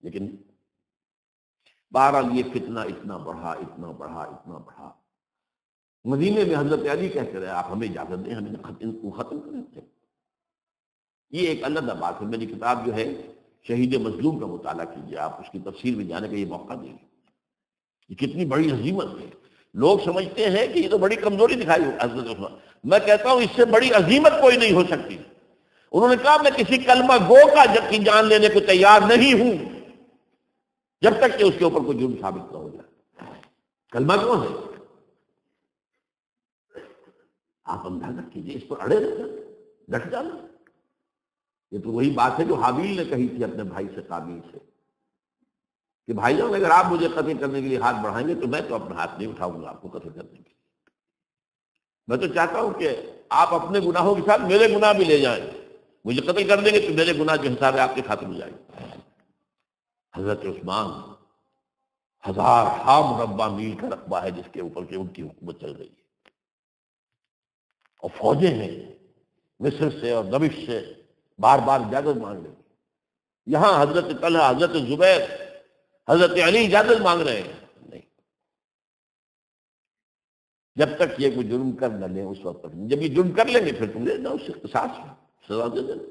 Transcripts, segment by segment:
لیکن بہرحال یہ فتنہ اتنا بڑھا اتنا بڑھا اتنا بڑھا، مدینے میں حضرت علی کہتے رہے آپ ہمیں اجازت دیں، ہمیں ختم کریں۔ یہ ایک علیحدہ بات ہے، میری کتاب جو ہے شہید مظلوم کا مطالعہ کیجیے، آپ اس کی تفسیر میں جانے کا یہ موقع دیں گے۔ یہ کتنی بڑی عظیمت ہے، لوگ سمجھتے ہیں کہ یہ تو بڑی کمزوری دکھائی حضرت عثمان، میں کہتا ہوں اس سے بڑی عظیمت کوئی نہیں ہو سکتی۔ انہوں نے کہا میں کسی کلمہ گو کا کی جان لینے کو تیار نہیں ہوں جب تک کہ اس کے اوپر کوئی جرم ثابت نہ ہو جائے۔ کلمہ گو ہے، آپ اندازہ کیجیے، اس پر اڑے رہنا، ڈٹ جانا۔ یہ تو وہی بات ہے جو حابیل نے کہی تھی اپنے بھائی سے قابیل سے کہ بھائی جان اگر آپ مجھے قتل کرنے کے لیے ہاتھ بڑھائیں گے تو میں تو اپنا ہاتھ نہیں اٹھاؤں گا آپ کو قتل کرنے کے لیے۔ میں تو چاہتا ہوں کہ آپ اپنے گناہوں کے ساتھ میرے گناہ بھی لے جائیں، مجھے قتل کر دیں گے تو میرے گناہ جو حساب ہے آپ کے خاتم ہو جائیں گے۔ حضرت عثمان 1000 مربع میل کا رقبہ ہے جس کے اوپر کہ ان کی حکومت چل رہی ہے، اور فوجیں ہیں مصر سے اور دمشق سے بار بار اجازت مانگ رہی ہیں۔ یہاں حضرت طلحہ، حضرت زبیر، حضرت علی اجازت مانگ رہے ہیں، نہیں، جب تک یہ کوئی جرم کر نہ لیں اس وقت تک نہیں۔ جب یہ جرم کر لیں گے پھر تم لے جاؤ، اس سے قصاص سزا دے دینا۔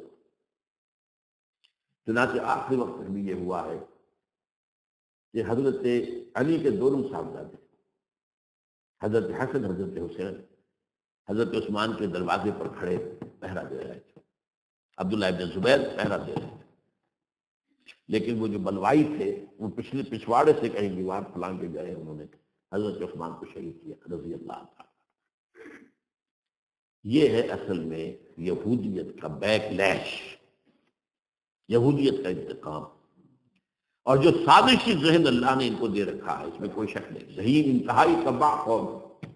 چنانچہ آخری وقت تک بھی یہ ہوا ہے کہ حضرت علی کے دونوں صاحبزادے حضرت حسن، حضرت حسین، حضرت عثمان کے دروازے پر کھڑے پہرا دے رہے تھے، عبداللہ ابن زبیر پہرا دے رہے تھے، لیکن وہ جو بلوائی تھے وہ پچھواڑے سے کہیں دیوار پھلانگ کے گئے، انہوں نے حضرت عثمان کو شہید کیا رضی اللہ عنہ۔ یہ ہے اصل میں یہودیت کا بیک لیش، یہودیت کا انتقام، اور جو سازشی ذہن اللہ نے ان کو دے رکھا ہے اس میں کوئی شک نہیں۔ ذہین انتہائی تباہ قوم،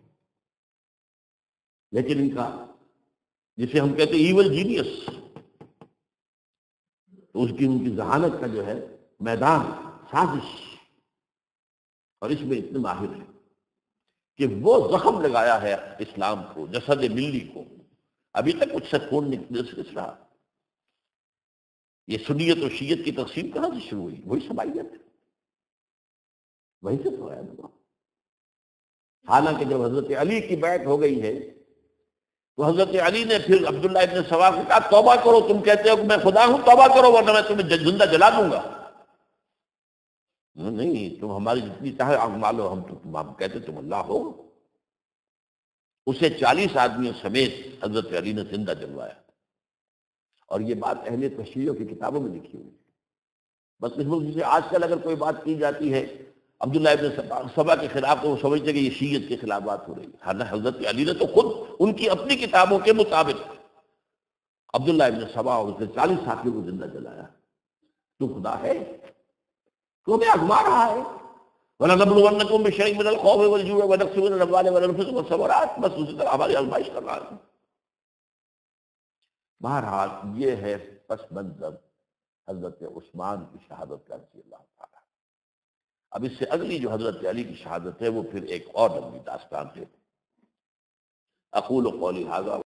لیکن ان کا جسے ہم کہتے ہیں ایول جینیس، تو اس کی ان کی ذہانت کا جو ہے میدان سازش، اور اس میں اتنے ماہر ہیں کہ وہ زخم لگایا ہے اسلام کو، جسد ملی کو، ابھی تک اس سے خون نکل رہا۔ یہ سنیت و شیعت کی تقسیم کہاں سے شروع ہوئی؟ وہی سماعیت ہے، وہی سے تو ہے۔ حالانکہ جب حضرت علی کی بیعت ہو گئی ہے تو حضرت علی نے پھر عبداللہ ابن سبا کو کہا توبہ کرو، تم کہتے ہو کہ میں خدا ہوں، توبہ کرو ورنہ میں تمہیں زندہ جلا دوں گا۔ نہیں، تم ہماری جتنی چاہے آنکھ مالو، ہم کہتے تم اللہ ہو۔ اسے 40 آدمیوں سمیت حضرت علی نے زندہ جلوایا، اور یہ بات اہل تشریح کی کتابوں میں لکھی ہوئی ہے۔ بس اس وقت جسے آج کل اگر کوئی بات کی جاتی ہے عبداللہ ابن سبا کے خلاف تو وہ سمجھتے کہ یہ شیعت کے خلاف بات ہو رہی ہے، حالانکہ حضرت علی نے تو خود ان کی اپنی کتابوں کے مطابق عبداللہ ابن سبا اور اس کے 40 ساتھیوں کو زندہ جلایا۔ تو خدا ہے، تو ہمیں آزما رہا ہے۔ وَلَنَبْلُوَنَّكُمْ بِشَيْءٍ مِّنَ الْخَوْفِ وَالْجُوعِ وَنَقْصٍ مِّنَ الْأَمْوَالِ وَالْأَنفُسِ وَالثَّمَرَاتِ، بس اسی طرح ہماری آزمائش کر رہا ہے۔ بہرحال یہ ہے پس منظر حضرت عثمان کی شہادت کا رضی اللہ تعالیٰ۔ اب اس سے اگلی جو حضرت علی کی شہادت ہے وہ پھر ایک اور لمبی داستان ہے۔ اقول قولی ھذا